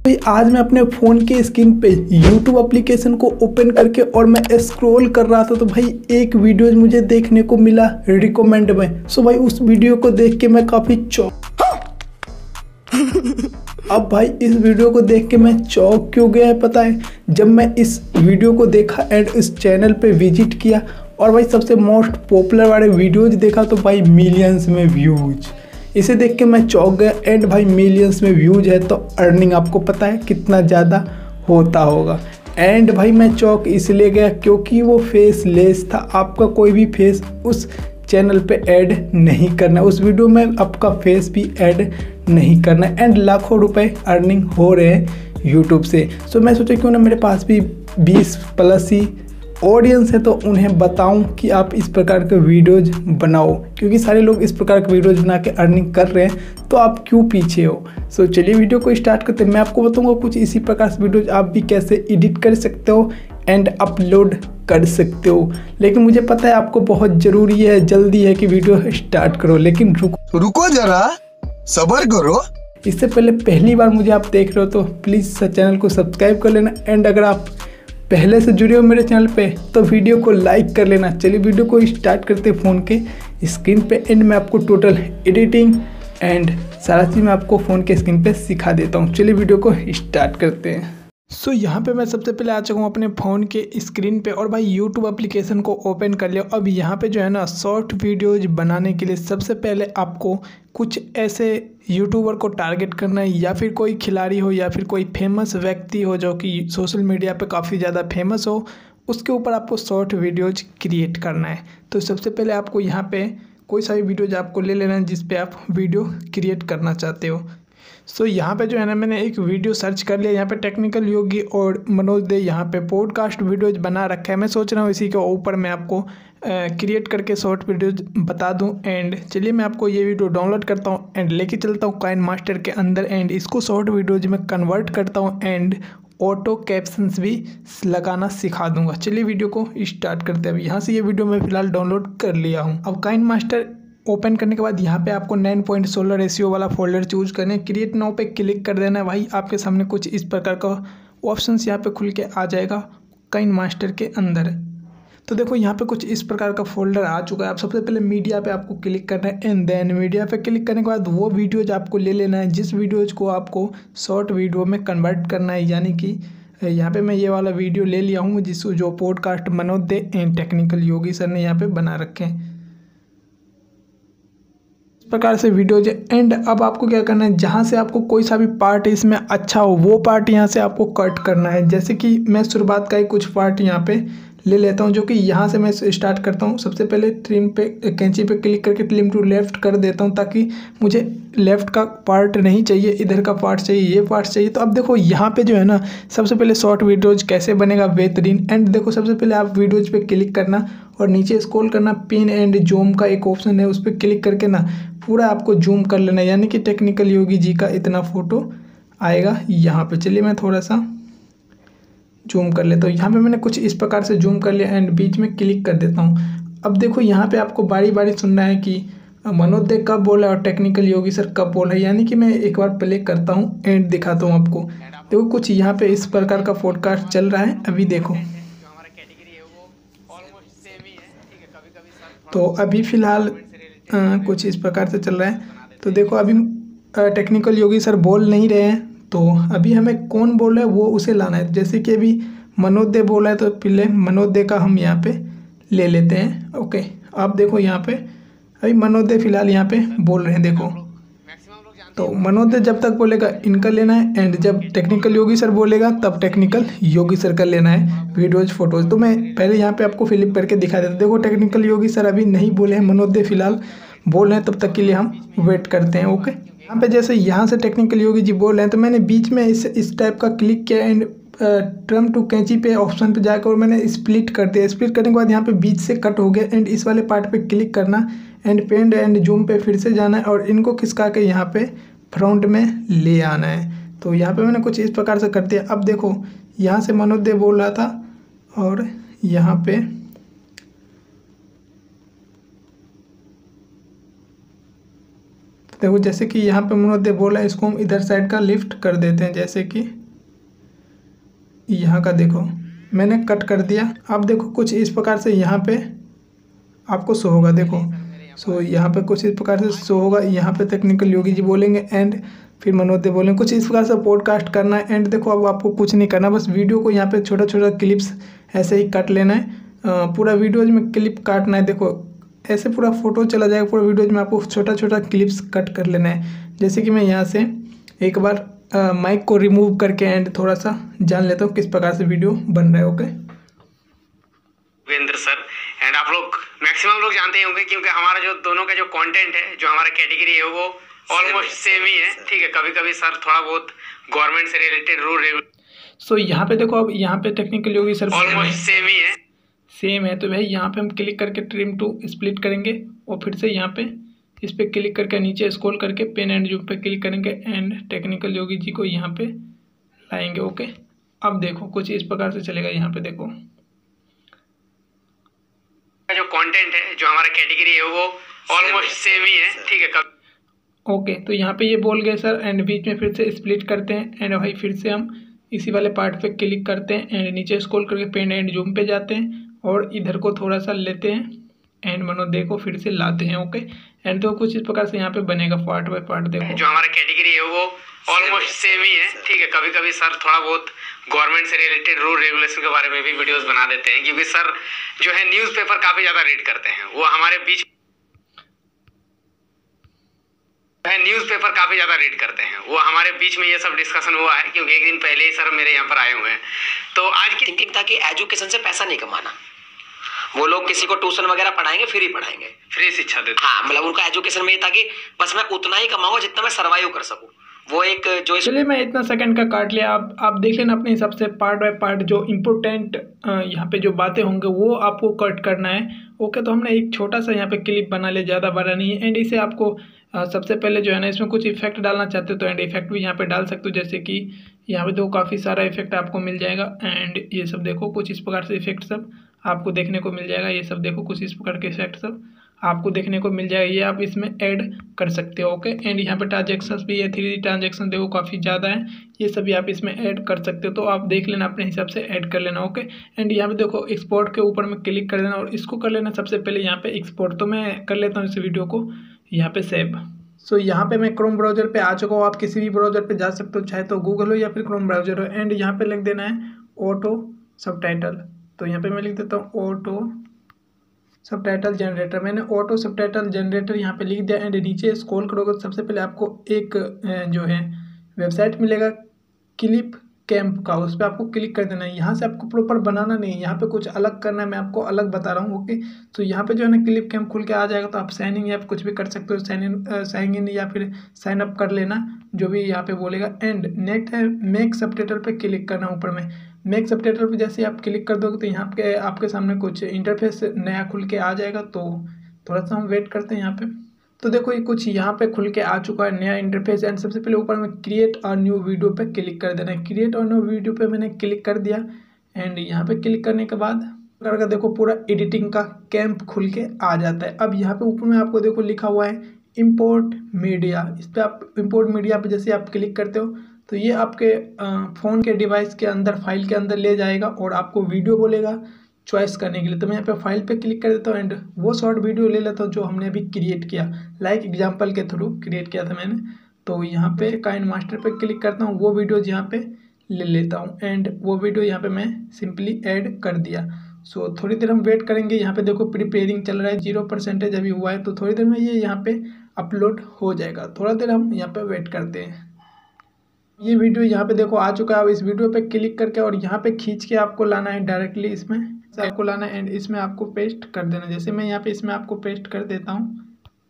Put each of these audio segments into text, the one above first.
भाई आज मैं अपने फ़ोन के स्क्रीन पे YouTube एप्लीकेशन को ओपन करके और मैं स्क्रॉल कर रहा था तो भाई एक वीडियो मुझे देखने को मिला रिकमेंड में। सो भाई उस वीडियो को देख के मैं काफ़ी अब भाई इस वीडियो को देख के मैं चौंक क्यों गया है पता है? जब मैं इस वीडियो को देखा एंड इस चैनल पे विजिट किया और भाई सबसे मोस्ट पॉपुलर वाले वीडियोज देखा तो भाई मिलियंस में व्यूज। इसे देख के मैं चौंक गया एंड भाई मिलियंस में व्यूज है तो अर्निंग आपको पता है कितना ज़्यादा होता होगा। एंड भाई मैं चौंक इसलिए गया क्योंकि वो फेस लेस था। आपका कोई भी फेस उस चैनल पे ऐड नहीं करना, उस वीडियो में आपका फेस भी ऐड नहीं करना एंड लाखों रुपए अर्निंग हो रहे हैं यूट्यूब से। सो मैं सोचा क्यों ना मेरे पास भी 20+ ही ऑडियंस है तो उन्हें बताऊं कि आप इस प्रकार के वीडियोज बनाओ, क्योंकि सारे लोग इस प्रकार के वीडियोज बना के अर्निंग कर रहे हैं तो आप क्यों पीछे हो। सो चलिए वीडियो को स्टार्ट करते हैं। मैं आपको बताऊंगा कुछ इसी प्रकार से वीडियोज आप भी कैसे एडिट कर सकते हो एंड अपलोड कर सकते हो। लेकिन मुझे पता है आपको बहुत ज़रूरी है, जल्दी है कि वीडियो स्टार्ट करो, लेकिन रुको जरा सब्र करो। इससे पहले पहली बार मुझे आप देख रहे हो तो प्लीज़ चैनल को सब्सक्राइब कर लेना एंड अगर आप पहले से जुड़े हो मेरे चैनल पे तो वीडियो को लाइक कर लेना। चलिए वीडियो को स्टार्ट करते फ़ोन के स्क्रीन पे एंड मैं आपको टोटल एडिटिंग एंड सारा चीज़ मैं आपको फ़ोन के स्क्रीन पे सिखा देता हूँ। चलिए वीडियो को स्टार्ट करते हैं। सो यहाँ पे मैं सबसे पहले आ चुका हूँ अपने फ़ोन के स्क्रीन पे और भाई यूट्यूब एप्लीकेशन को ओपन कर लिया। अब यहाँ पे जो है ना शॉर्ट वीडियोज बनाने के लिए सबसे पहले आपको कुछ ऐसे यूट्यूबर को टारगेट करना है, या फिर कोई खिलाड़ी हो या फिर कोई फेमस व्यक्ति हो जो कि सोशल मीडिया पे काफ़ी ज़्यादा फेमस हो, उसके ऊपर आपको शॉर्ट वीडियोज क्रिएट करना है। तो सबसे पहले आपको यहाँ पे कोई सा भी वीडियोज आपको ले लेना है जिस पे आप वीडियो क्रिएट करना चाहते हो। सो यहाँ पे जो है ना मैंने एक वीडियो सर्च कर लिया। यहाँ पे टेक्निकल योगी और मनोज दे यहाँ पे पॉडकास्ट वीडियोज बना रखा है। मैं सोच रहा हूँ इसी के ऊपर मैं आपको क्रिएट करके शॉर्ट वीडियोज बता दूँ। एंड चलिए मैं आपको ये वीडियो डाउनलोड करता हूँ एंड लेके चलता हूँ काइनमास्टर के अंदर एंड इसको शॉर्ट वीडियोज में कन्वर्ट करता हूँ एंड ऑटो कैप्शंस भी लगाना सिखा दूंगा। चलिए वीडियो को स्टार्ट करते हैं। अब यहाँ से ये वीडियो मैं फिलहाल डाउनलोड कर लिया हूँ। अब काइनमास्टर ओपन करने के बाद यहाँ पे आपको 9.16 रेशियो वाला फोल्डर चूज करना है। क्रिएट नाउ पे क्लिक कर देना है। भाई आपके सामने कुछ इस प्रकार का ऑप्शंस यहाँ पे खुल के आ जाएगा काइनमास्टर के अंदर। तो देखो यहाँ पे कुछ इस प्रकार का फोल्डर आ चुका है। आप सबसे पहले मीडिया पे आपको क्लिक करना है एंड देन मीडिया पे क्लिक करने के बाद वो वीडियोज आपको ले लेना है जिस वीडियोज को आपको शॉर्ट वीडियो में कन्वर्ट करना है। यानी कि यहाँ पे मैं ये वाला वीडियो ले लिया हूँ जो podcast Manoj Dey and technical Yogi sir ने यहाँ पे बना रखे हैं प्रकार से वीडियोज। एंड अब आपको क्या करना है, जहाँ से आपको कोई सा भी पार्ट इसमें अच्छा हो वो पार्ट यहाँ से आपको कट करना है। जैसे कि मैं शुरुआत का ही कुछ पार्ट यहाँ पे ले लेता हूँ जो कि यहाँ से मैं स्टार्ट करता हूँ। सबसे पहले ट्रिम पे कैंची पे क्लिक करके ट्रिम टू लेफ्ट कर देता हूँ ताकि मुझे लेफ्ट का पार्ट नहीं चाहिए, इधर का पार्ट चाहिए, ये पार्ट चाहिए। तो अब देखो यहाँ पे जो है ना सबसे पहले शॉर्ट वीडियोज कैसे बनेगा बेहतरीन। एंड देखो सबसे पहले आप वीडियोज पे क्लिक करना और नीचे स्क्रॉल करना, पिन एंड जूम का एक ऑप्शन है उस पर क्लिक करके ना पूरा आपको जूम कर लेना है। यानी कि टेक्निकल योगी जी का इतना फ़ोटो आएगा यहाँ पे। चलिए मैं थोड़ा सा जूम कर लेता हूँ। यहाँ पे मैंने कुछ इस प्रकार से जूम कर लिया एंड बीच में क्लिक कर देता हूँ। अब देखो यहाँ पे आपको बारी बारी सुनना है कि मनोज दे कब बोला और टेक्निकल योगी सर कब बोला। यानी कि मैं एक बार प्ले करता हूँ एंड दिखाता हूँ आपको। देखो कुछ यहाँ पे इस प्रकार का पॉडकास्ट चल रहा है अभी देखो। तो अभी फ़िलहाल कुछ इस प्रकार से चल रहा है। तो देखो अभी टेक्निकल योगी सर बोल नहीं रहे हैं तो अभी हमें कौन बोल रहा है वो उसे लाना है। जैसे कि अभी मनोज दे बोला है तो पहले मनोज दे का हम यहाँ पे ले लेते हैं। ओके आप देखो यहाँ पे अभी मनोज दे फिलहाल यहाँ पे बोल रहे हैं देखो। तो मनोज दे जब तक बोलेगा इनका लेना है एंड जब टेक्निकल योगी सर बोलेगा तब टेक्निकल योगी सर का लेना है वीडियोज फोटोज। तो मैं पहले यहाँ पे आपको फिलिप करके दिखा देता हूँ। देखो टेक्निकल योगी सर अभी नहीं बोले हैं, मनोज दे फिलहाल बोल रहे हैं, तब तक के लिए हम वेट करते हैं। ओके यहाँ पे जैसे यहाँ से टेक्निकल योगी जी बोल रहे हैं तो मैंने बीच में इस टाइप का क्लिक किया एंड ट्रिम टू कैंची पे ऑप्शन पे जाकर और मैंने स्प्लिट कर दिया। स्प्लिट करने के बाद यहाँ पे बीच से कट हो गया एंड इस वाले पार्ट पे क्लिक करना एंड पेन एंड जूम पे फिर से जाना है और इनको खिसका के यहाँ पे फ्रंट में ले आना है। तो यहाँ पे मैंने कुछ इस प्रकार से कर दिया। अब देखो यहाँ से मनोज दे बोल रहा था और यहाँ पे देखो जैसे कि यहाँ पे उन्होंने बोला इसको हम इधर साइड का लिफ्ट कर देते हैं, जैसे कि यहाँ का देखो मैंने कट कर दिया। अब देखो कुछ इस प्रकार से यहाँ पे आपको शो होगा, देखो सो यहाँ पे कुछ इस प्रकार से शो होगा। यहाँ पे टेक्निकल योगी जी बोलेंगे एंड फिर मनोज देव बोलेंगे, कुछ इस प्रकार से पॉडकास्ट करना है। एंड देखो अब आपको कुछ नहीं करना, बस वीडियो को यहाँ पे छोटा छोटा क्लिप्स ऐसे ही काट लेना है। पूरा वीडियोज में क्लिप काटना है, देखो ऐसे पूरा फोटो चला जाएगा, पूरा वीडियोज में आपको छोटा छोटा क्लिप्स कट कर लेना है। जैसे कि मैं यहाँ से एक बार माइक को रिमूव करके एंड थोड़ा सा जान लेता हूँ किस प्रकार से वीडियो बन रहा है। ओके वीरेंद्र सर एंड आप लोग मैक्सिमम लोग जानते ही होंगे क्योंकि हमारा जो दोनों का जो कंटेंट है, जो हमारा कैटेगरी है वो ऑलमोस्ट सेम ही है। ठीक है, कभी कभी सर थोड़ा बहुत गवर्नमेंट से रिलेटेड रूल सो यहाँ पे देखो, अब यहाँ पे technical Yogi sir almost same ही है, सेम है। तो भाई यहाँ पे हम क्लिक करके ट्रिम टू स्प्लिट करेंगे और फिर से यहाँ पे इस पर क्लिक करके नीचे स्क्रॉल करके पेन एंड जूम पे क्लिक करेंगे एंड टेक्निकल योगी जी को यहाँ पे लाएंगे। ओके अब देखो कुछ इस प्रकार से चलेगा। यहाँ पे देखो जो कंटेंट है, जो हमारा कैटेगरी है वो ऑलमोस्ट सेम ही है। ठीक है, ओके तो यहाँ पे ये बोल गए सर एंड बीच में फिर से स्प्लिट करते हैं एंड भाई फिर से हम इसी वाले पार्ट पे क्लिक करते हैं एंड नीचे स्क्रॉल करके पेन एंड जूम पे जाते हैं और इधर को थोड़ा सा लेते हैं एंड मनोज देव को फिर से लाते हैं। ओके एंड तो कुछ इस प्रकार से यहाँ पे बनेगा पार्ट बाय पार्ट। देखो जो हमारा कैटेगरी है वो ऑलमोस्ट सेम ही है। ठीक है, कभी कभी सर थोड़ा बहुत गवर्नमेंट से रिलेटेड रूल रेगुलेशन के बारे में भी वीडियोस बना देते हैं क्योंकि सर जो है न्यूज़पेपर काफी ज्यादा रीड करते हैं, वो हमारे बीच न्यूज़पेपर काफी ज्यादा रीड करते हैं, वो हमारे बीच में ये सब डिस्कशन हुआ है क्योंकि एक दिन पहले ही सर मेरे यहाँ पर आए हुए हैं। तो आज की थिंकिंग था कि एजुकेशन से पैसा नहीं कमाना, वो लोग किसी को ट्यूशन वगैरह पढ़ाएंगे, फ्री पढ़ाएंगे, फ्री शिक्षा देते। हाँ मतलब उनका एजुकेशन में ये था कि बस मैं उतना ही कमाऊंगा जितना मैं सर्वाइव कर सकूं। वो एक जो चलिए मैं इतना सेकंड का काट लिया। आप देख लेना अपने हिसाब से पार्ट बाय पार्ट जो इम्पोर्टेंट यहाँ पे जो बातें होंगे वो आपको कट करना है। ओके तो हमने एक छोटा सा यहाँ पे क्लिप बना लिया, ज़्यादा बड़ा नहीं है। एंड इसे आपको सबसे पहले जो है ना इसमें कुछ इफेक्ट डालना चाहते हो तो एंड इफेक्ट भी यहाँ पे डाल सकते हो, जैसे कि यहाँ पे देखो काफ़ी सारा इफेक्ट आपको मिल जाएगा एंड ये सब देखो कुछ इस प्रकार से इफेक्ट सब आपको देखने को मिल जाएगा। ये सब देखो कुछ इस प्रकार के इफेक्ट सब आपको देखने को मिल जाएगा, ये आप इसमें ऐड कर सकते हो। ओके एंड यहाँ पे ट्रांजेक्शन्स भी है, 3D ट्रांजेक्शन देखो काफ़ी ज़्यादा है, ये सभी आप इसमें ऐड कर सकते हो। तो आप देख लेना अपने हिसाब से ऐड कर लेना। ओके एंड यहाँ पे देखो एक्सपोर्ट के ऊपर में क्लिक कर देना और इसको कर लेना सबसे पहले यहाँ पे एक्सपोर्ट। तो मैं कर लेता हूँ इस वीडियो को यहाँ पे सेव। सो यहाँ पे मैं क्रोम ब्राउजर पे आ चुका हूँ, आप किसी भी ब्राउजर पे जा सकते हो, चाहे तो गूगल हो या फिर क्रोम ब्राउजर हो। एंड यहाँ पे लिख देना है ऑटो सबटाइटल, तो यहाँ पे मैं लिख देता हूँ ऑटो सबटाइटल जनरेटर। मैंने ऑटो सबटाइटल जनरेटर यहाँ पे लिख दिया एंड नीचे स्क्रॉल करोगे तो सबसे पहले आपको एक जो है वेबसाइट मिलेगा क्लिप कैंप का, उस पर आपको क्लिक कर देना है। यहाँ से आपको प्रॉपर बनाना नहीं है, यहाँ पे कुछ अलग करना है, मैं आपको अलग बता रहा हूँ। ओके तो यहाँ पे जो है ना क्लिप कैंप खुल के आ जाएगा, तो आप साइन इन या कुछ भी कर सकते हो, साइन इन या फिर साइन अप कर लेना, जो भी यहाँ पे बोलेगा। एंड नेक्स्ट है मेक सबटाइटल पे क्लिक करना ऊपर में। मेक सबटाइटल पे जैसे आप क्लिक कर दोगे तो यहाँ पे आपके सामने कुछ इंटरफेस नया खुल के आ जाएगा। तो थोड़ा सा हम वेट करते हैं यहाँ पे। तो देखो ये कुछ यहाँ पे खुल के आ चुका है नया इंटरफेस एंड सबसे पहले ऊपर में क्रिएट अ न्यू वीडियो पे क्लिक कर देना है। क्रिएट अ न्यू वीडियो पे मैंने क्लिक कर दिया एंड यहाँ पे क्लिक करने के बाद करके देखो पूरा एडिटिंग का कैंप खुल के आ जाता है। अब यहाँ पे ऊपर में आपको देखो लिखा हुआ है इम्पोर्ट मीडिया, इस पर आप इम्पोर्ट मीडिया पे जैसे आप क्लिक करते हो तो ये आपके फ़ोन के डिवाइस के अंदर फाइल के अंदर ले जाएगा और आपको वीडियो बोलेगा चॉइस करने के लिए। तो मैं यहाँ पे फाइल पे क्लिक कर देता हूँ एंड वो शॉर्ट वीडियो ले लेता हूँ जो हमने अभी क्रिएट किया, लाइक एग्जांपल के थ्रू क्रिएट किया था मैंने। तो यहाँ पे काइन मास्टर पे क्लिक करता हूँ, वो वीडियोज यहाँ पे ले लेता हूँ एंड वो वीडियो यहाँ पे मैं सिंपली ऐड कर दिया। सो थोड़ी देर हम वेट करेंगे। यहाँ पे देखो प्रिपेयरिंग चल रहा है, 0% अभी हुआ है, तो थोड़ी देर में ये यहाँ पे अपलोड हो जाएगा। थोड़ा देर हम यहाँ पे वेट करते हैं। ये वीडियो यहाँ पे देखो आ चुका है। अब इस वीडियो पे क्लिक करके और यहाँ पे खींच के आपको लाना है डायरेक्टली, इसमें आपको लाना है एंड इसमें आपको पेस्ट कर देना। जैसे मैं यहाँ पे इसमें आपको पेस्ट कर देता हूँ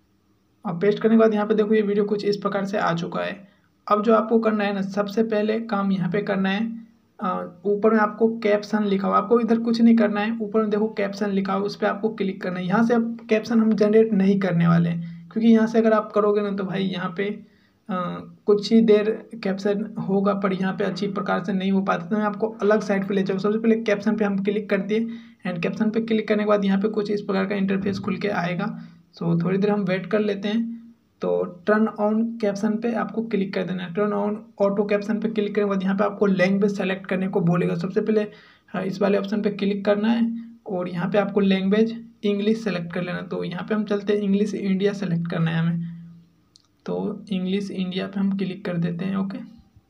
और पेस्ट करने के बाद यहाँ पे देखो ये वीडियो कुछ इस प्रकार से आ चुका है। अब जो आपको करना है ना, सबसे पहले काम यहाँ पे करना है, ऊपर में आपको कैप्शन लिखा हुआ, आपको इधर कुछ नहीं करना है, ऊपर में देखो कैप्शन लिखा हुआ, उस पर आपको क्लिक करना है। यहाँ से अब कैप्शन हम जनरेट नहीं करने वाले हैं, क्योंकि यहाँ से अगर आप करोगे ना तो भाई यहाँ पे कुछ ही देर कैप्शन होगा पर यहाँ पे अच्छी प्रकार से नहीं हो पाता। तो मैं आपको अलग साइड पे ले जाऊँ। सबसे पहले कैप्शन पे हम क्लिक कर दिए एंड कैप्शन पे क्लिक करने के बाद यहाँ पे कुछ इस प्रकार का इंटरफेस खुल के आएगा। सो थोड़ी देर हम वेट कर लेते हैं। तो टर्न ऑन कैप्शन पे आपको क्लिक कर देना है। टर्न ऑन ऑटो कैप्शन पे क्लिक करने के बाद यहाँ पे आपको लैंग्वेज सेलेक्ट करने को बोलेगा। सबसे पहले इस वाले ऑप्शन पे क्लिक करना है और यहाँ पे आपको लैंग्वेज इंग्लिश सेलेक्ट कर लेना। तो यहाँ पे हम चलते हैं, इंग्लिश इंडिया सेलेक्ट करना है हमें, तो इंग्लिश इंडिया पे हम क्लिक कर देते हैं। ओके,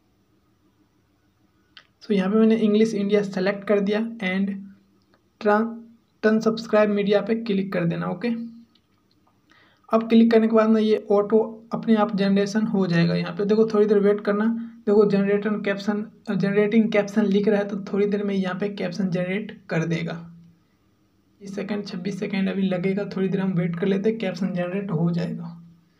सो यहाँ पे मैंने इंग्लिश इंडिया सेलेक्ट कर दिया एंड टर्न सब्सक्राइब मीडिया पे क्लिक कर देना। ओके, अब क्लिक करने के बाद ना ये ऑटो अपने आप जनरेशन हो जाएगा। यहाँ पे देखो थोड़ी देर वेट करना, देखो जनरेटिंग कैप्शन लिख रहा है, तो थोड़ी देर में यहाँ पे कैप्शन जनरेट कर देगा। 20 सेकेंड 26 सेकेंड अभी लगेगा, थोड़ी देर हम वेट कर लेते हैं, कैप्शन जनरेट हो जाएगा।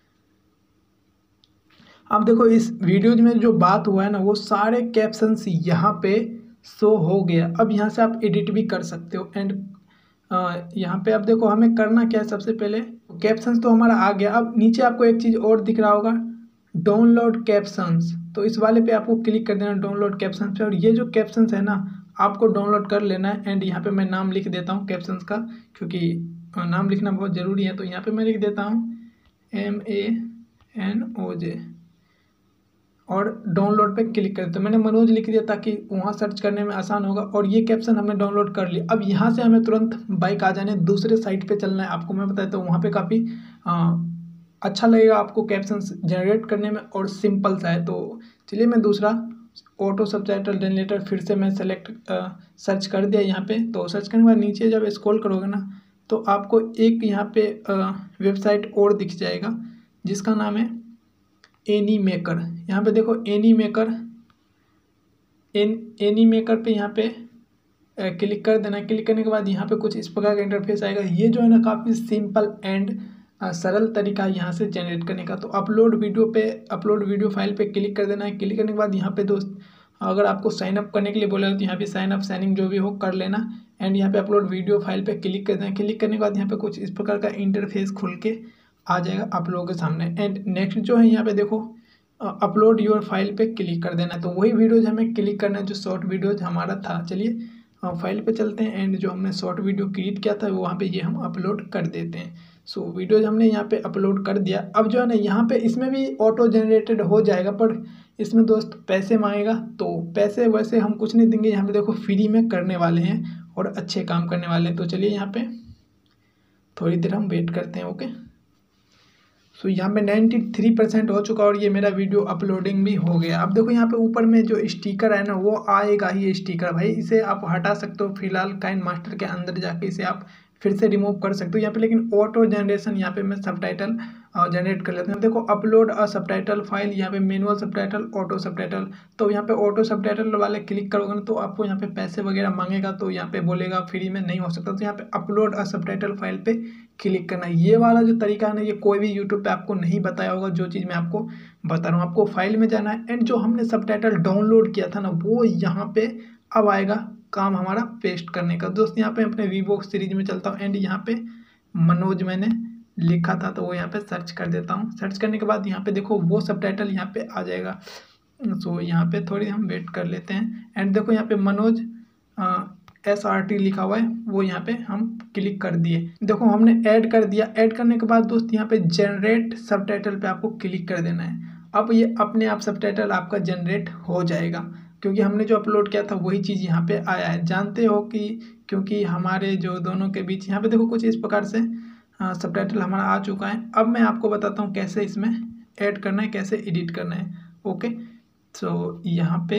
अब देखो इस वीडियो में जो बात हुआ है ना, वो सारे कैप्शंस यहाँ पे शो हो गया। अब यहाँ से आप एडिट भी कर सकते हो एंड यहाँ पे अब देखो हमें करना क्या है। सबसे पहले कैप्शंस तो हमारा आ गया। अब नीचे आपको एक चीज़ और दिख रहा होगा, डाउनलोड कैप्शंस, तो इस वाले पे आपको क्लिक कर देना, डाउनलोड कैप्शंस पे। और ये जो कैप्शंस है ना, आपको डाउनलोड कर लेना है। एंड यहाँ पे मैं नाम लिख देता हूँ कैप्शंस का, क्योंकि नाम लिखना बहुत ज़रूरी है। तो यहाँ पे मैं लिख देता हूँ MANOJ और डाउनलोड पे क्लिक कर देते। मैंने मनोज लिख दिया ताकि वहाँ सर्च करने में आसान होगा। और ये कैप्शन हमने डाउनलोड कर लिया। अब यहाँ से हमें तुरंत बाइक आ जाने, दूसरे साइट पे चलना है। आपको मैं बताया, तो वहाँ पे काफ़ी अच्छा लगेगा आपको कैप्शन जनरेट करने में और सिंपल सा है। तो चलिए मैं दूसरा ऑटो सबटाइटल जनरेटर फिर से मैं सर्च कर दिया यहाँ पे। तो सर्च करने के बाद नीचे जब स्क्रॉल करोगे ना, तो आपको एक यहाँ पे वेबसाइट और दिख जाएगा जिसका नाम है एनी मेकर। यहाँ पे देखो एनी मेकर पे यहाँ पे क्लिक कर देना। क्लिक करने के बाद यहाँ पे कुछ इस प्रकार का इंटरफेस आएगा। ये जो है ना काफ़ी सिंपल एंड सरल तरीका है यहाँ से जनरेट करने का। तो अपलोड वीडियो फाइल पे क्लिक कर देना है। क्लिक करने के बाद यहाँ पे दोस्त अगर आपको साइन अप करने के लिए बोला तो यहाँ पे साइन अप साइनिंग जो भी हो कर लेना। एंड यहाँ पे अपलोड वीडियो फाइल पे क्लिक कर देना। क्लिक करने के बाद यहाँ पे कुछ इस प्रकार का इंटरफेस खुल के आ जाएगा आप लोगों के सामने। एंड नेक्स्ट जो है यहाँ पे देखो अपलोड योर फाइल पे क्लिक कर देना। तो वही वीडियोज हमें क्लिक करना है जो शॉर्ट वीडियोज हमारा था। चलिए फाइल पे चलते हैं एंड जो हमने शॉर्ट वीडियो क्रिएट किया था वहाँ पे ये हम अपलोड कर देते हैं। सो वीडियोज हमने यहाँ पे अपलोड कर दिया। अब जो है ना यहाँ पे इसमें भी ऑटो जनरेटेड हो जाएगा, पर इसमें दोस्त पैसे मांगेगा। तो पैसे वैसे हम कुछ नहीं देंगे, यहाँ पे देखो फ्री में करने वाले हैं और अच्छे काम करने वाले हैं। तो चलिए यहाँ पे थोड़ी देर हम वेट करते हैं। ओके, सो यहाँ पे 93% हो चुका और ये मेरा वीडियो अपलोडिंग भी हो गया। अब देखो यहाँ पे ऊपर में जो स्टिकर है ना, वो आएगा ही स्टिकर भाई, इसे आप हटा सकते हो फिलहाल। काइन मास्टर के अंदर जाके इसे आप फिर से रिमूव कर सकते हो यहाँ पे। लेकिन ऑटो जनरेशन यहाँ पे मैं सबटाइटल जनरेट कर लेता हूँ। देखो अपलोड अ सबटाइटल फाइल, यहाँ पे मैनुअल सबटाइटल, ऑटो सबटाइटल। तो यहाँ पे ऑटो सबटाइटल वाले क्लिक करोगे ना, तो आपको यहाँ पे पैसे वगैरह मांगेगा, तो यहाँ पे बोलेगा फ्री में नहीं हो सकता। तो यहाँ पे अपलोड अ सबटाइटल फाइल पे क्लिक करना। ये वाला जो तरीका है ना, ये कोई भी यूट्यूब पे आपको नहीं बताया होगा। जो चीज़ मैं आपको बता रहा हूँ, आपको फाइल में जाना है एंड जो हमने सबटाइटल डाउनलोड किया था ना, वो यहाँ पे अब आएगा काम हमारा पेस्ट करने का। दोस्त यहाँ पे अपने वीवो सीरीज में चलता हूँ एंड यहाँ पे मनोज मैंने लिखा था, तो वो यहाँ पे सर्च कर देता हूँ। सर्च करने के बाद यहाँ पे देखो वो सबटाइटल यहाँ पे आ जाएगा। सो यहाँ पे थोड़ी हम वेट कर लेते हैं एंड देखो यहाँ पे मनोज SRT लिखा हुआ है, वो यहाँ पे हम क्लिक कर दिए। देखो हमने ऐड कर दिया। ऐड करने के बाद दोस्त यहाँ पे जनरेट सबटाइटल पे आपको क्लिक कर देना है। अब ये अपने आप सबटाइटल आपका जनरेट हो जाएगा, क्योंकि हमने जो अपलोड किया था वही चीज़ यहाँ पे आया है। जानते हो कि क्योंकि हमारे जो दोनों के बीच यहाँ पे देखो कुछ इस प्रकार से सबटाइटल हमारा आ चुका है। अब मैं आपको बताता हूँ कैसे इसमें ऐड करना है, कैसे एडिट करना है। ओके, सो यहाँ पे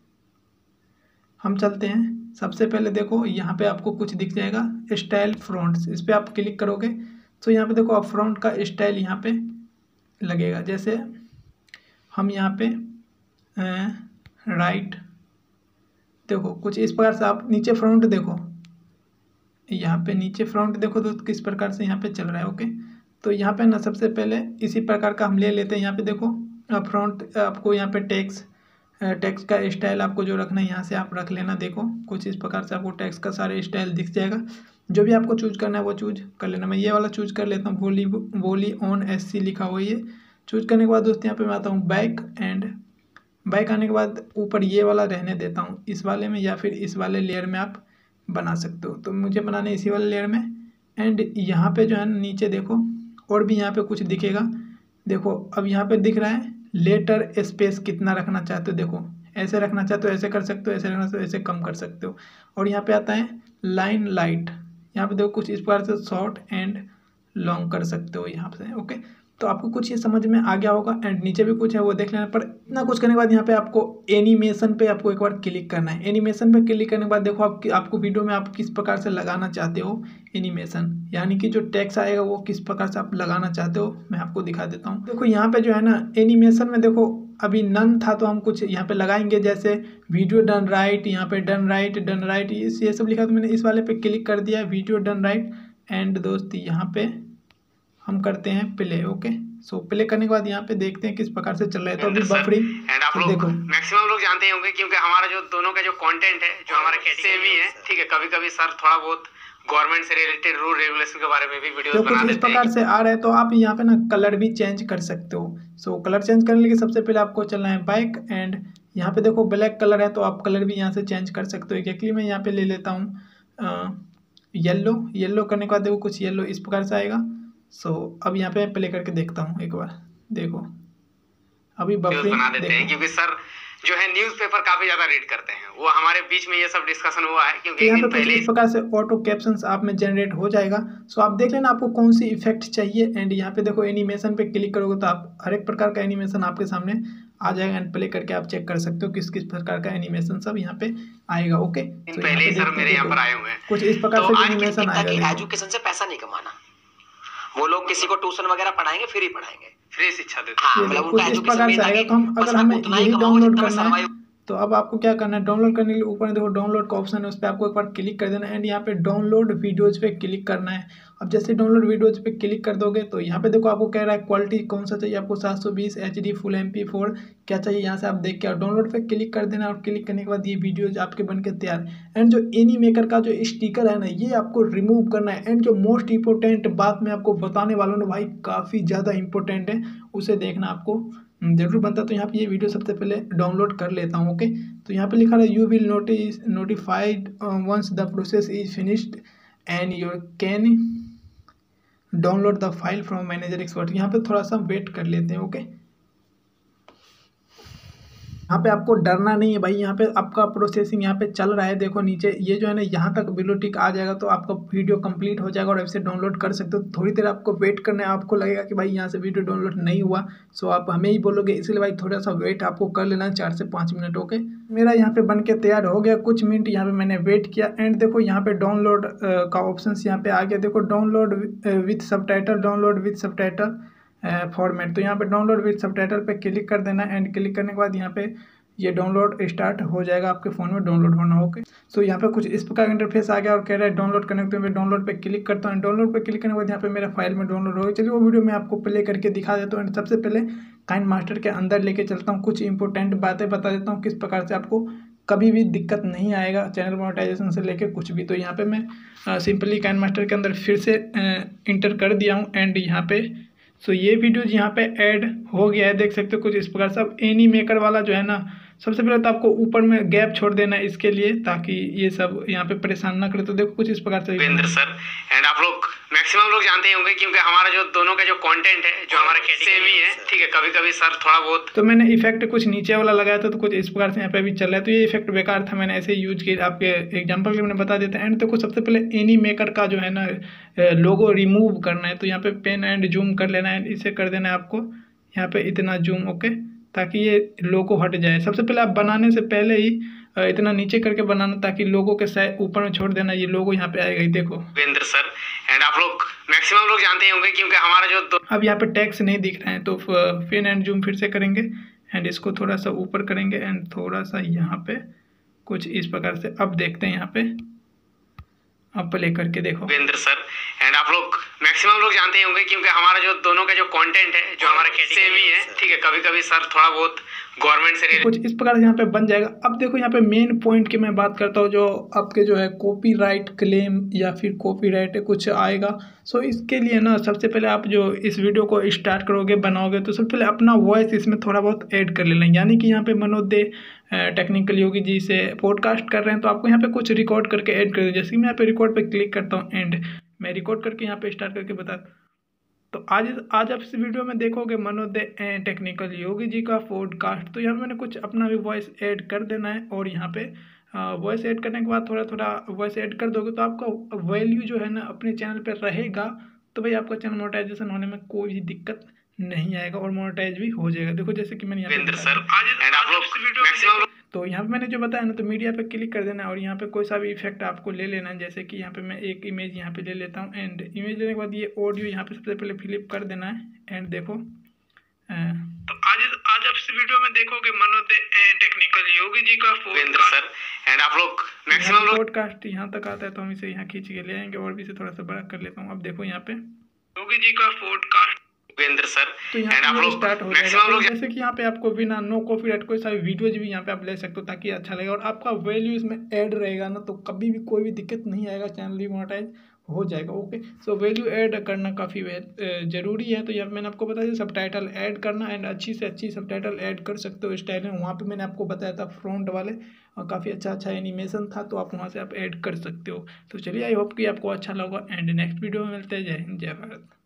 हम चलते हैं। सबसे पहले देखो यहाँ पे आपको कुछ दिख जाएगा स्टाइल फ्रंट्स, इस पर आप क्लिक करोगे तो यहाँ पे देखो आप फ्रंट का स्टाइल यहाँ पे लगेगा। जैसे हम यहाँ पे राइट देखो कुछ इस प्रकार से आप नीचे फ्रंट देखो, यहाँ पे नीचे फ्रंट देखो तो किस प्रकार से यहाँ पे चल रहा है। ओके, तो यहाँ पे ना सबसे पहले इसी प्रकार का हम ले लेते हैं। यहाँ पे देखो फ्रंट आपको यहाँ पे टेक्स्ट का स्टाइल आपको जो रखना है यहाँ से आप रख लेना। देखो कुछ इस प्रकार से आपको टेक्स्ट का सारे स्टाइल दिख जाएगा। जो भी आपको चूज करना है वो चूज कर लेना। मैं ये वाला चूज कर लेता हूँ, वोली ऑन SC लिखा हुआ है। ये चूज करने के बाद दोस्तों यहाँ पे मैं आता हूँ बैक, एंड बैक आने के बाद ऊपर ये वाला रहने देता हूँ इस वाले में, या फिर इस वाले लेयर में आप बना सकते हो। तो मुझे बनाने इसी वाले लेयर में। एंड यहाँ पे जो है नीचे देखो और भी यहाँ पे कुछ दिखेगा। देखो अब यहाँ पे दिख रहा है लेटर स्पेस कितना रखना चाहते हो। देखो ऐसे रखना चाहते हो ऐसे कर सकते हो, ऐसे रखना चाहते हो ऐसे कम कर सकते हो। और यहाँ पे आता है लाइन लाइट, यहाँ पे देखो कुछ इस प्रकार से शॉर्ट एंड लॉन्ग कर सकते हो यहाँ से। ओके, तो आपको कुछ ये समझ में आ गया होगा। एंड नीचे भी कुछ है वो देख लेना। पर इतना कुछ करने के बाद यहाँ पे आपको एनिमेशन पे आपको एक बार क्लिक करना है। एनिमेशन पे क्लिक करने के बाद देखो आपको वीडियो में आप किस प्रकार से लगाना चाहते हो एनिमेशन, यानी कि जो टेक्स्ट आएगा वो किस प्रकार से आप लगाना चाहते हो मैं आपको दिखा देता हूँ। देखो यहाँ पे जो है ना एनिमेशन में देखो अभी नन था तो हम कुछ यहाँ पे लगाएंगे, जैसे वीडियो डन राइट, यहाँ पे डन राइट ये सब लिखा। तो मैंने इस वाले पे क्लिक कर दिया वीडियो डन राइट। एंड दोस्त यहाँ पे हम करते हैं प्ले। ओके, सो प्ले करने के बाद यहाँ पे देखते हैं किस प्रकार से चल रहा है। तो अभी बफरिंग एंड आप लोग मैक्सिमम लोग जानते ही होंगे क्योंकि हमारा जो दोनों का जो कंटेंट है जो हमारा सेम ही है, ठीक है। कभी कभी सर थोड़ा बहुत गवर्नमेंट से रिलेटेड रूल रेगुलेशन के बारे में भी वीडियोस बना देते हैं। इस प्रकार से आ रहा है तो आप यहाँ पे ना कलर भी चेंज कर सकते हो। सो कलर चेंज करने के लिए सबसे पहले आपको चलना है बैक। एंड यहाँ पे देखो ब्लैक कलर है तो आप कलर भी यहाँ से चेंज कर सकते हो। एक्चुअली मैं यहाँ पे ले लेता हूँ येलो करने के बाद देखो कुछ येलो इस प्रकार से आएगा। सो अब यहाँ पे प्ले करके देखता हूँ एक बार। देखो अभी बफरिंग बना देते हैं क्योंकि सर जो है न्यूज़पेपर काफी ज्यादा रीड करते हैं, वो हमारे बीच में ये सब डिस्कशन हुआ है क्योंकि यहाँ पे पहले इस प्रकार से ऑटो कैप्शंस आप में जनरेट हो जाएगा। सो आप देख लेना आपको कौन सी इफेक्ट चाहिए। एंड यहाँ पे देखो एनिमेशन पे क्लिक करोगे तो आप हर एक प्रकार का एनिमेशन आपके सामने आ जाएगा। एंड प्ले करके आप चेक कर सकते हो किस किस प्रकार का एनिमेशन सब यहाँ पे आएगा। ओके, तो पहले ही सर मेरे यहाँ पर आए हुए हैं कुछ इस प्रकार से एनिमेशन आएगा। एजुकेशन से पैसा नहीं कमाना, वो लोग किसी को ट्यूशन वगैरह पढ़ाएंगे, फ्री पढ़ाएंगे, फ्री शिक्षा देते हैं। मतलब उनका एजुकेशन में आएगा। तो हम अगर हमें यही डाउनलोड करना है तो अब आपको क्या करना है, डाउनलोड करने के लिए ऊपर देखो डाउनलोड का ऑप्शन है, उस पर आपको एक बार क्लिक कर देना है। एंड यहाँ पे डाउनलोड वीडियोज पे क्लिक करना है। अब जैसे डाउनलोड वीडियोज पे क्लिक कर दोगे तो यहाँ पे देखो आपको कह रहा है क्वालिटी कौन सा चाहिए आपको, 720 HD फुल MP4 क्या चाहिए, यहाँ से आप देख के और डाउनलोड पे क्लिक कर देना। और क्लिक करने के बाद ये वीडियोज आपके बन के तैयार। एंड जो एनी मेकर का जो स्टिकर है ना ये आपको रिमूव करना है। एंड जो मोस्ट इंपॉर्टेंट बात मैं आपको बताने वाला हूँ भाई काफ़ी ज़्यादा इंपॉर्टेंट है, उसे देखना आपको जरूर बनता। तो यहाँ पे ये वीडियो सबसे पहले डाउनलोड कर लेता हूँ। ओके, तो यहाँ पे लिखा है you will notified once the process is finished and you can download the file from manager expert. यहाँ पे थोड़ा सा वेट कर लेते हैं। ओके, यहाँ पे आपको डरना नहीं है भाई, यहाँ पे आपका प्रोसेसिंग यहाँ पे चल रहा है। देखो नीचे ये जो है ना यहाँ तक बिलो टिक आ जाएगा तो आपका वीडियो कंप्लीट हो जाएगा और ऐसे डाउनलोड कर सकते हो। थोड़ी देर आपको वेट करना है। आपको लगेगा कि भाई यहाँ से वीडियो डाउनलोड नहीं हुआ सो आप हमें ही बोलोगे, इसलिए भाई थोड़ा सा वेट आपको कर लेना है 4 से 5 मिनट। ओके, मेरा यहाँ पे बन के तैयार हो गया, कुछ मिनट यहाँ पे मैंने वेट किया। एंड देखो यहाँ पे डाउनलोड का ऑप्शन यहाँ पे आ गया। देखो डाउनलोड विथ सबटाइटल फॉर्मेट, तो यहाँ पे डाउनलोड विथ सबटाइटल पे क्लिक कर देना। एंड क्लिक करने के बाद यहाँ पे ये डाउनलोड स्टार्ट हो जाएगा, आपके फ़ोन में डाउनलोड होना। ओके, सो यहाँ पे कुछ इस प्रकार का इंटरफेस आ गया और कह रहा है डाउनलोड करने के। तो मैं डाउनलोड पे क्लिक करता हूँ। डाउनलोड पे क्लिक करने के बाद यहाँ पे मेरा फाइल में डाउनलोड हो गया। चलिए वो वीडियो मैं आपको प्ले करके दिखा देता हूँ। एंड सबसे पहले काइन मास्टर के अंदर लेके चलता हूँ, कुछ इंपॉर्टेंट बातें बता देता हूँ किस प्रकार से आपको कभी भी दिक्कत नहीं आएगा चैनल मोनेटाइजेशन से लेके कुछ भी। तो यहाँ पे मैं सिंपली काइन मास्टर के अंदर फिर से इंटर कर दिया हूँ। एंड यहाँ पे सो ये वीडियो यहाँ पे ऐड हो गया है, देख सकते हो कुछ इस प्रकार से। अब एनी मेकर वाला जो है ना सबसे पहले तो आपको ऊपर में गैप छोड़ देना है इसके लिए, ताकि ये सब यहाँ पे परेशान ना करे। तो देखो कुछ इस प्रकार से वेंद्र सर एंड आप लोग मैक्सिमम लोग जानते ही होंगे क्योंकि हमारा जो दोनों का जो कंटेंट है जो हमारा सेम ही है, ठीक है। कभी कभी सर थोड़ा बहुत तो मैंने इफेक्ट कुछ नीचे वाला लगाया था तो कुछ इस प्रकार से यहाँ पे भी चल रहा है। तो ये इफेक्ट बेकार था, मैंने ऐसे यूज किया, आपके एग्जाम्पल के लिए मैंने बता देता है। एंड देखो सबसे पहले एनी मेकर का जो है ना लोगो रिमूव करना है। तो यहाँ पे पेन एंड जूम कर लेना है, इसे कर देना है आपको यहाँ पे इतना जूम। ओके, ताकि ये लोगो हट जाए। सबसे पहले आप बनाने से पहले ही इतना नीचे करके बनाना ताकि लोगो के साइड ऊपर में छोड़ देना, ये लोगो यहाँ पे आएगा। देखो वेंद्र सर एंड आप लोग मैक्सिमम लोग जानते ही होंगे क्योंकि हमारा जो अब यहाँ पे टैक्स नहीं दिख रहा है तो पेन एंड जूम फिर से करेंगे। एंड इसको थोड़ा सा ऊपर करेंगे एंड थोड़ा सा यहाँ पे कुछ इस प्रकार से। अब देखते हैं यहाँ पे, अब प्ले करके देखो वेंद्र सर एंड आप लोग मैक्सिमम लोग जानते ही होंगे क्योंकि हमारा जो दोनों का जो कंटेंट है जो हमारा सेम ही है, ठीक है। कभी कभी सर थोड़ा बहुत गवर्नमेंट से कुछ इस प्रकार से यहाँ पे बन जाएगा। अब देखो यहाँ पे मेन पॉइंट की मैं बात करता हूँ, जो आपके जो है कॉपीराइट क्लेम या फिर कॉपीराइट कुछ आएगा। सो इसके लिए ना सबसे पहले आप जो इस वीडियो को स्टार्ट करोगे बनाओगे तो सबसे पहले अपना वॉइस इसमें थोड़ा बहुत ऐड कर लेना। यानी कि यहाँ पे मनोज दे टेक्निकल योगी जी से पॉडकास्ट कर रहे हैं तो आपको यहाँ पे कुछ रिकॉर्ड करके ऐड कर दो। जैसे कि मैं यहाँ पे रिकॉर्ड पे क्लिक करता हूँ एंड मैं रिकॉर्ड करके यहाँ पे स्टार्ट करके बता, तो आज आप इस वीडियो में देखोगे मनोदय टेक्निकल योगी जी का पॉडकास्ट। तो यहाँ मैंने कुछ अपना भी वॉइस ऐड कर देना है, और यहाँ पे वॉइस ऐड करने के बाद थोड़ा थोड़ा वॉइस ऐड कर दोगे तो आपका वैल्यू जो है ना अपने चैनल पे रहेगा। तो भाई आपका चैनल मोनेटाइजेशन होने में कोई भी दिक्कत नहीं आएगा और मोनेटाइज भी हो जाएगा। देखो जैसे कि मैंने तो यहाँ पे मैंने जो बताया ना, तो मीडिया पे क्लिक कर देना और यहाँ पे कोई सा भी इफेक्ट आपको ले लेना है। जैसे कि यहाँ पे मैं एक इमेज यहाँ पे ले लेता हूँ, एंड इमेज लेने के बाद ये ऑडियो यहाँ पे सबसे पहले फ्लिप कर देना है। एंड देखो तो आज आप इस वीडियो में देखोगे मनोदय टेक्निकल योगी जी का सर एंड आप लोग मैक्सिमम लोग पॉडकास्ट यहाँ तक आता है तो हम इसे यहाँ खींच के ले आएंगे, और भी इसे थोड़ा सा बड़ा कर लेता हूँ। अब देखो यहाँ पे योगी जी का पॉडकास्ट सर तो यहाँ पे स्टार्ट हो जाएगा। जैसे कि यहाँ पे आपको बिना नो कॉपीराइट कोई सा वीडियोज भी यहाँ पे आप ले सकते हो, ताकि अच्छा लगेगा और आपका वैल्यू इसमें ऐड रहेगा ना, तो कभी भी कोई भी दिक्कत नहीं आएगा, चैनल भी मोनेटाइज हो जाएगा। ओके, सो वैल्यू ऐड करना काफ़ी ज़रूरी है। तो यहाँ मैंने आपको बताया सब टाइटल ऐड करना, एंड अच्छी से अच्छी सब टाइटल ऐड कर सकते हो स्टाइल में। वहाँ पे मैंने आपको बताया था फ्रंट वाले, और काफ़ी अच्छा एनिमेशन था, तो आप वहाँ से आप ऐड कर सकते हो। तो चलिए, आई होप कि आपको अच्छा लगा, एंड नेक्स्ट वीडियो में मिलते हैं। जय हिंद, जय भारत।